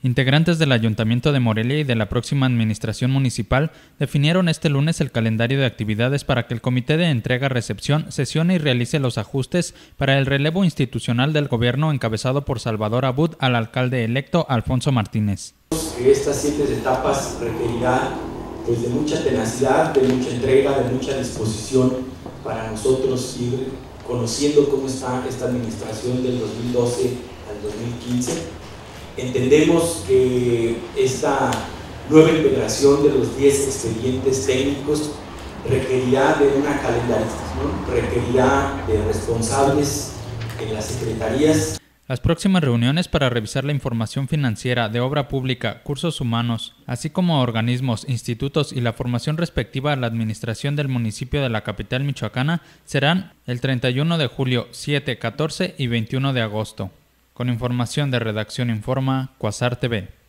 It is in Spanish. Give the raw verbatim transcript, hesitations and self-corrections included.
Integrantes del Ayuntamiento de Morelia y de la próxima administración municipal definieron este lunes el calendario de actividades para que el Comité de Entrega-Recepción sesione y realice los ajustes para el relevo institucional del gobierno encabezado por Salvador Abud al alcalde electo Alfonso Martínez. Estas siete etapas requerirán pues, de mucha tenacidad, de mucha entrega, de mucha disposición para nosotros ir conociendo cómo está esta administración del dos mil doce al dos mil quince. Entendemos que esta nueva integración de los diez expedientes técnicos requerirá de una calendarización, requerirá de responsables en las secretarías. Las próximas reuniones para revisar la información financiera de obra pública, cursos humanos, así como organismos, institutos y la formación respectiva a la administración del municipio de la capital michoacana serán el treinta y uno de julio, siete, catorce y veintiuno de agosto. Con información de Redacción Informa, Quasar T V.